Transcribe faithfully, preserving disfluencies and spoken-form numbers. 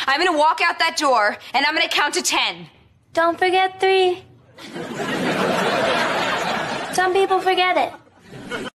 I'm gonna walk out that door, and I'm gonna count to ten. Don't forget three. Some people forget it.